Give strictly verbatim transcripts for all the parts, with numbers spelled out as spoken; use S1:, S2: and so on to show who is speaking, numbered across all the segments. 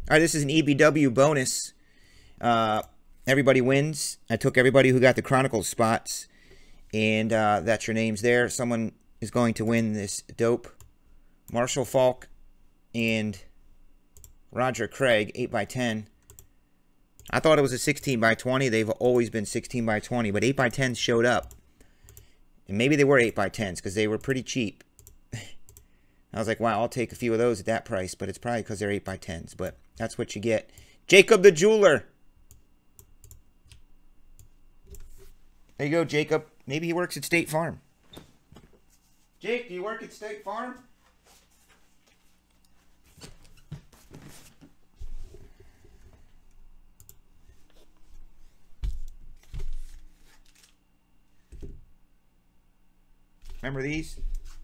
S1: All right, this is an E B W bonus. Uh, everybody wins. I took everybody who got the Chronicles spots, and uh, that's your names there. Someone is going to win this dope. Marshall Faulk and Roger Craig, eight by ten. I thought it was a sixteen by twenty. They've always been sixteen by twenty, but eight by tens showed up. And maybe they were eight by tens because they were pretty cheap. I was like, wow, I'll take a few of those at that price, but it's probably because they're eight by tens. But that's what you get. Jacob the Jeweler. There you go, Jacob. Maybe he works at State Farm. Jake, do you work at State Farm? Remember these?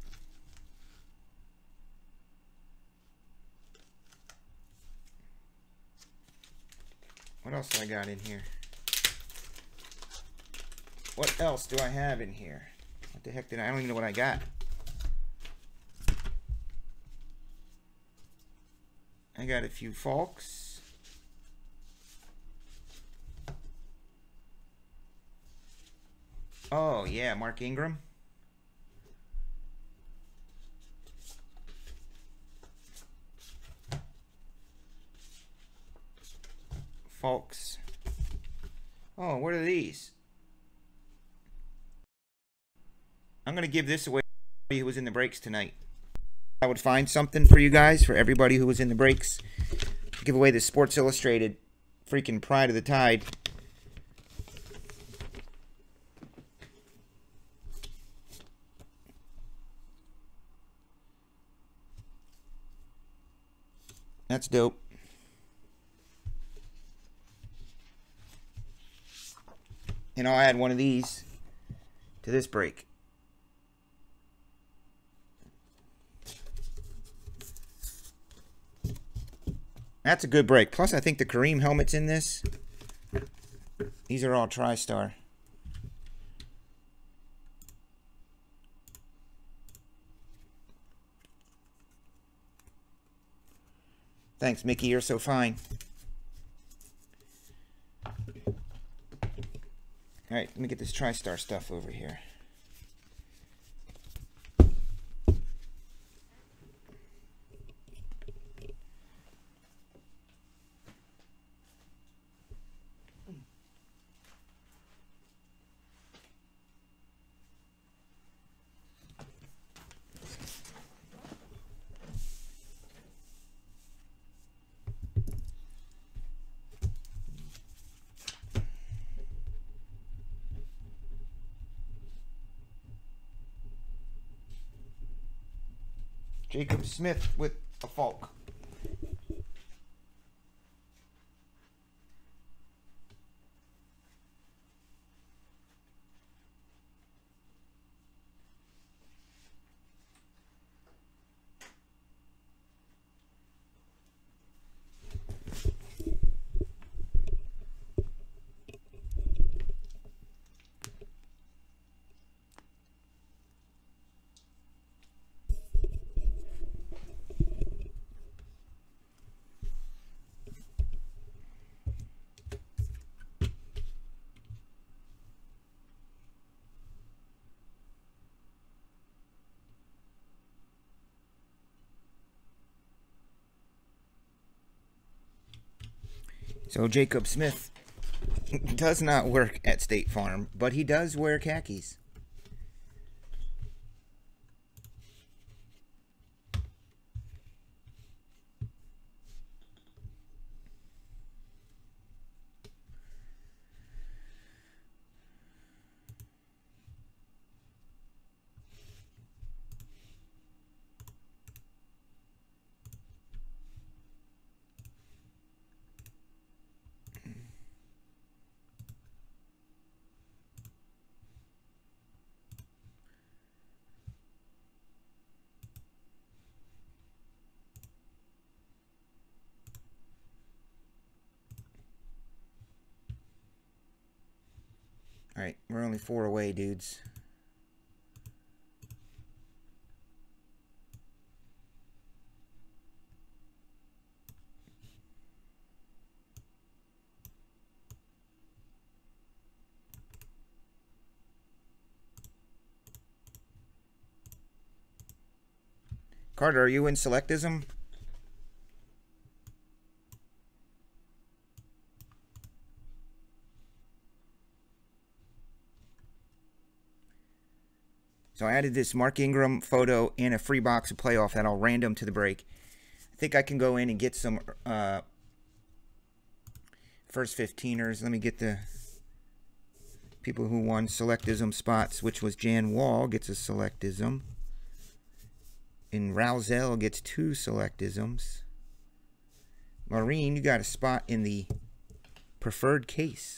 S1: What else do I got in here? What else do I have in here? What the heck did I... I don't even know what I got. I got a few Falks. Oh, yeah, Mark Ingram. Falks. Oh, what are these? I'm going to give this away to everybody who was in the breaks tonight. I would find something for you guys, for everybody who was in the breaks. Give away the Sports Illustrated freaking Pride of the Tide. That's dope. And I'll add one of these to this break. That's a good break. Plus, I think the Kareem helmet's in this. These are all TriStar. Thanks, Mickey. You're so fine. All right, let me get this TriStar stuff over here. Jacob Smith with a Falk. So Jacob Smith does not work at State Farm, but he does wear khakis. Alright, we're only four away, dudes. Carter, are you in Selectism? So I added this Mark Ingram photo and a free box of playoff that I'll random to the break. I think I can go in and get some uh, first fifteeners. Let me get the people who won Selectism spots, which was Jan Wall gets a Selectism. And Rousel gets two Selectisms. Maureen, you got a spot in the preferred case.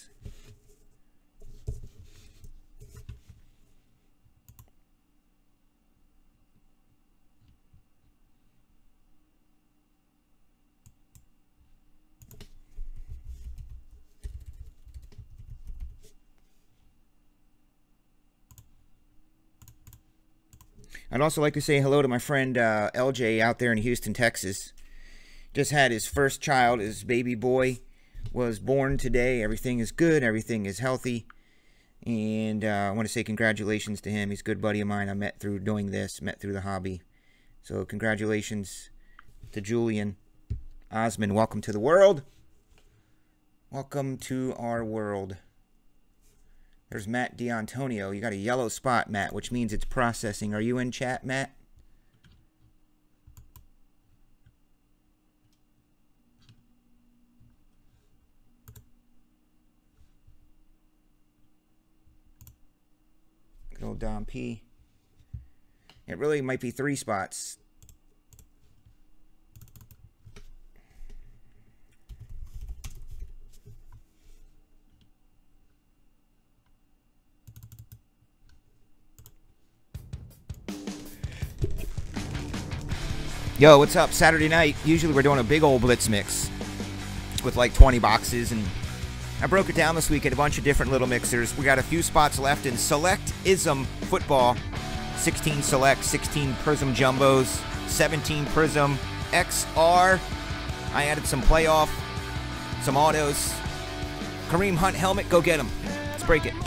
S1: I'd also like to say hello to my friend uh, L J out there in Houston, Texas. Just had his first child. His baby boy was born today. Everything is good. Everything is healthy. And uh, I want to say congratulations to him. He's a good buddy of mine. I met through doing this, met through the hobby. So congratulations to Julian Osmond. Welcome to the world. Welcome to our world. There's Matt D'Antonio. You got a yellow spot, Matt, which means it's processing. Are you in chat, Matt? Good old Dom P. It really might be three spots. Yo, what's up? Saturday night, usually we're doing a big old blitz mix with like twenty boxes, and I broke it down this week at a bunch of different little mixers. We got a few spots left in Selectism football. sixteen Select, sixteen Prism Jumbos, seventeen Prism X R. I added some playoff, some autos. Kareem Hunt helmet, go get him. Let's break it.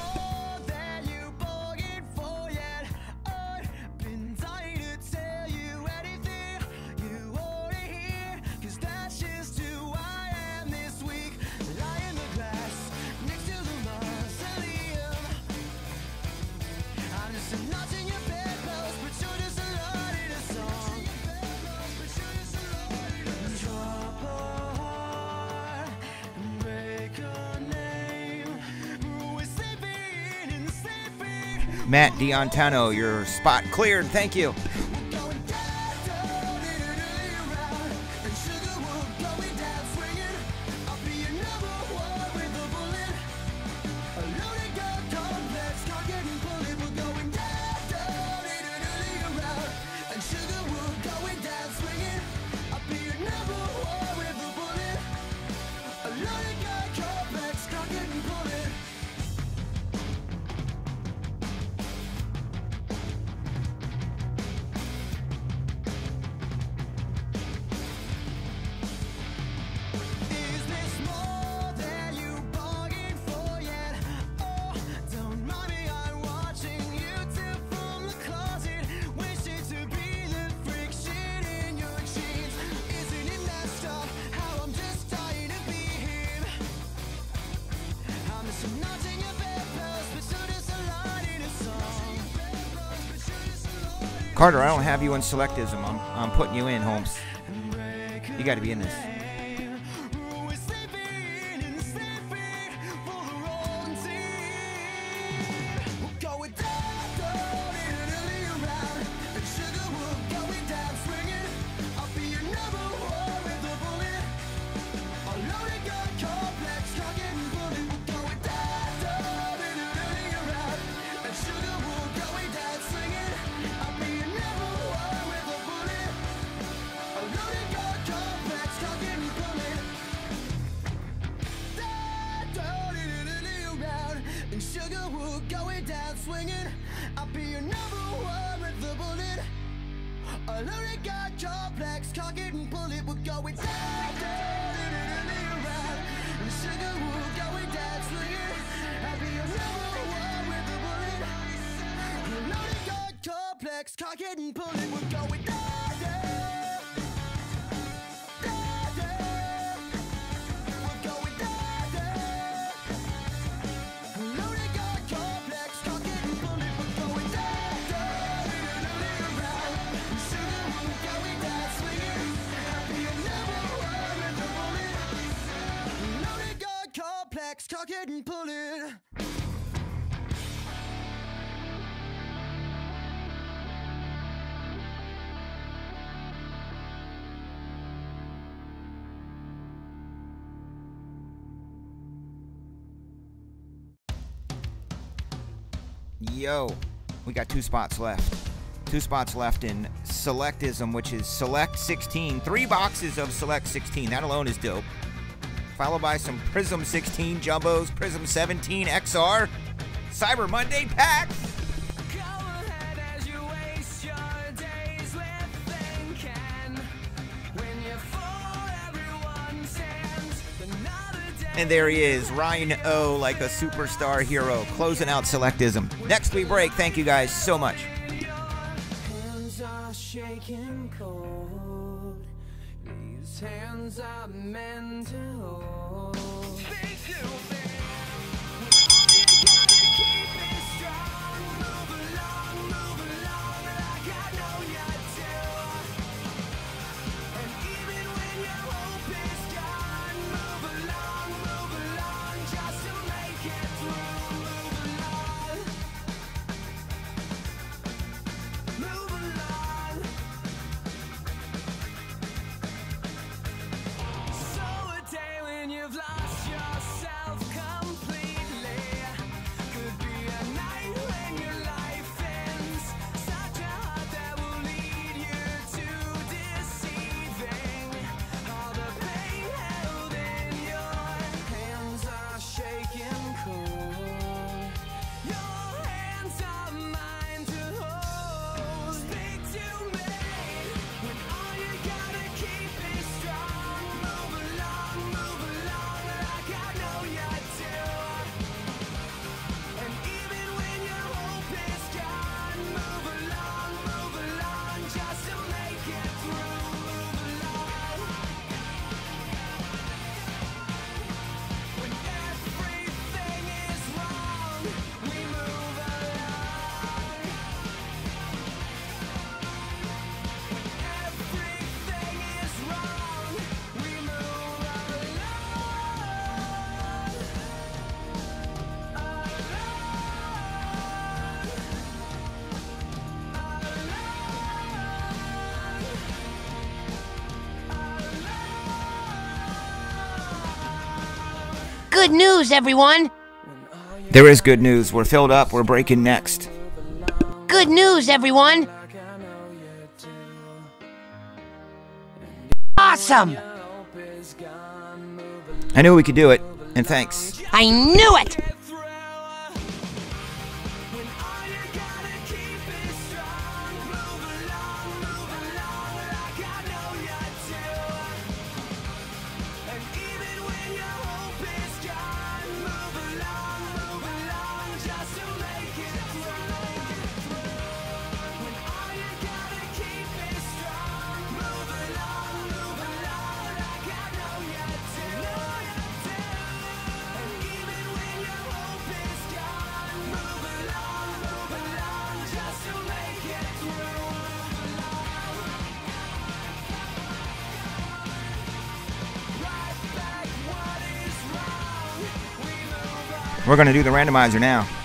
S1: Matt D'Antano, your spot cleared. Thank you. Carter, I don't have you in Selectism. I'm, I'm putting you in, Holmes. You got to be in this.
S2: Cock it and pull it, we're going down, down. cock it and pull it.
S1: Yo, we got two spots left. Two spots left in Selectism, which is Select sixteen. Three boxes of Select sixteen. That alone is dope. Followed by some Prism sixteen Jumbos, Prism seventeen X R, Cyber Monday pack. And there he is, Ryan O, like a superstar hero, closing out Selectism. Next we break. Thank you guys so much.
S2: Hands are shaking cold. These hands are meant to hold.
S3: Good news, everyone!
S1: There is good news. We're filled up. We're breaking next.
S3: Good news, everyone! Awesome!
S1: I knew we could do it, and thanks.
S3: I knew it!
S1: We're going to do the randomizer now.